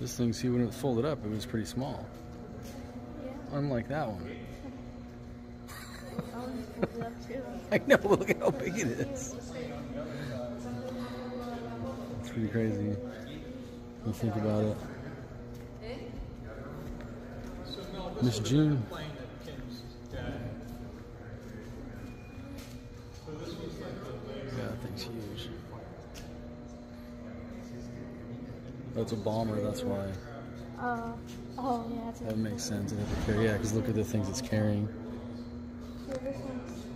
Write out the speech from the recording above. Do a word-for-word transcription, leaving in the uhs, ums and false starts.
This thing, see, when it was folded up, it was pretty small. Yeah. Unlike that one. I was folded up too. I know, look at how big it is. It's pretty crazy when you think about it. Miss June. Yeah, that thing's huge. That's a bomber, that's why. Uh, oh, yeah. That's That makes sense. It has to carry. Yeah, because look at the things it's carrying. So this one's